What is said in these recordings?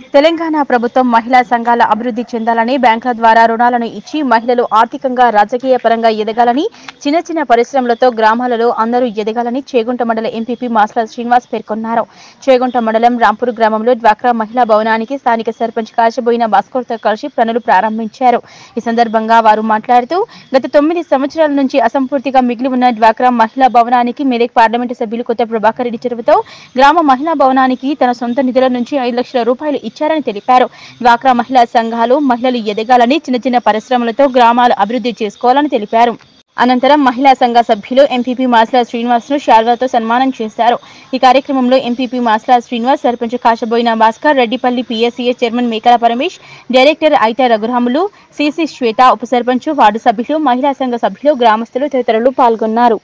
తెలంగాణ ప్రభుత్వం మహిళా సంఘాల అభివృద్ధి చెందాలని బ్యాంకుల ద్వారా రుణాలను ఇచ్చి మహిళలు ఆర్థికంగా రాజకీయ పరంగా ఎదగాలని చిన్న చిన్న పరిశ్రమలతో గ్రామాలలో అందరూ ఎదగాలని చేగుంట మండల ఎంపీపీ మాస్ల శ్రీనివాస్ పేర్కొన్నారు. చేగుంట మండలం రాంపూర్ గ్రామంలో డ్వాక్రా మహిళా భవనానికి స్థానిక సర్పంచ్ కాశబోయిన భాస్కర్తో కలిసి పనులు ప్రారంభించారు. ఈ సందర్భంగా వారు మాట్లాడుతూ గత 9 సంవత్సరాల నుంచి అసంపూర్తిగా మిగిలి ఉన్న డ్వాక్రా మహిళా భవనానికి మెదక్ పార్లమెంటు సభ్యులు కొత్త ప్రభాకర్ రెడ్డి చొరవతో గ్రామ మహిళా భవనానికి తన సొంత నిధుల నుంచి 5 లక్షల రూపాయలు ఇచ్చారని తెలిపారు. డ్వాక్రా మహిళా సంఘాలు మహిళలు ఎదగాలని చిన్న చిన్న పరిశ్రమలతో గ్రామాలు అభివృద్ధి చేసుకోవాలని తెలిపారు. అనంతరం మహిళా సంఘ సభ్యులు ఎంపీపీ మాస్ల శ్రీనివాస్ ను శాల్వాతో సన్మానం చేశారు. ఈ కార్యక్రమంలో MPP Masla Srinivas, sarpanch Kashaboina Bhaskar, Reddipalli PSCS chairman Mekala Paramesh, director Aitha Raghuramulu, CC Swetha, ఉప సర్పంచ్, వార్డు సభ్యులు, మహిళా సంఘ సభ్యులు, గ్రామస్తులు తదితరులు పాల్గొన్నారు.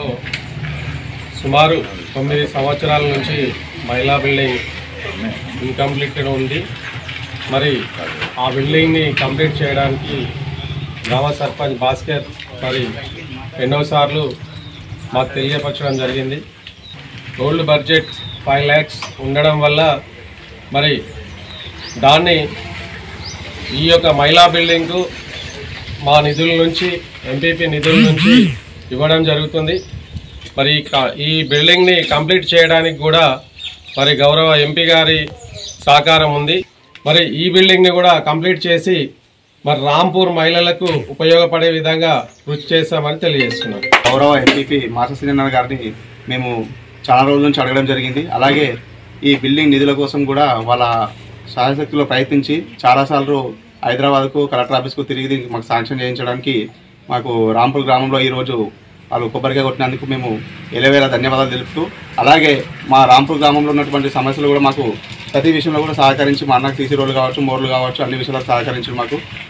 సుమారు 9 సంవత్సరాల నుంచి మహిళా బిల్డింగ్ ఇన్కంప్లీటెడ్ ఉంది. మరి ఆ బిల్డింగ్ని కంప్లీట్ చేయడానికి గ్రామ సర్పంచ్ భాస్కర్ మరి ఎన్నోసార్లు మాకు తెలియపరచడం జరిగింది. ఓల్డ్ బడ్జెట్ 5 lakhs ఉండడం వల్ల మరి దాన్ని ఈ యొక్క మహిళా బిల్డింగ్కు మా నిధుల నుంచి, ఎంపీపీ నిధుల నుంచి ఇవ్వడం జరుగుతుంది. మరి ఈ బిల్డింగ్ని కంప్లీట్ చేయడానికి కూడా మరి గౌరవ ఎంపీ గారి సహకారం ఉంది. మరి ఈ బిల్డింగ్ని కూడా కంప్లీట్ చేసి మరి రాంపూర్ మహిళలకు ఉపయోగపడే విధంగా కృషి చేస్తామని తెలియజేస్తున్నాం. గౌరవ ఎంపీపీ మాస్ల శ్రీనివాస్ గారిని మేము చాలా రోజుల నుంచి అడగడం జరిగింది. అలాగే ఈ బిల్డింగ్ నిధుల కోసం కూడా వాళ్ళ శాయశక్తిలో ప్రయత్నించి చాలాసార్లు హైదరాబాద్కు కలెక్టర్ ఆఫీస్కు తిరిగి మాకు శాంక్షన్ చేయించడానికి మాకు రాంపూర్ గ్రామంలో ఈరోజు వాళ్ళు కొబ్బరికాయ కొట్టినందుకు మేము ఎలవేళ ధన్యవాదాలు తెలుపుతూ, అలాగే మా రాంపూర్ గ్రామంలో ఉన్నటువంటి సమస్యలు కూడా మాకు ప్రతి విషయంలో కూడా సహకరించి, మా అన్నకు సీసీ రోడ్లు కావచ్చు, మోర్లు కావచ్చు, అన్ని విషయాలకు సహకరించి మాకు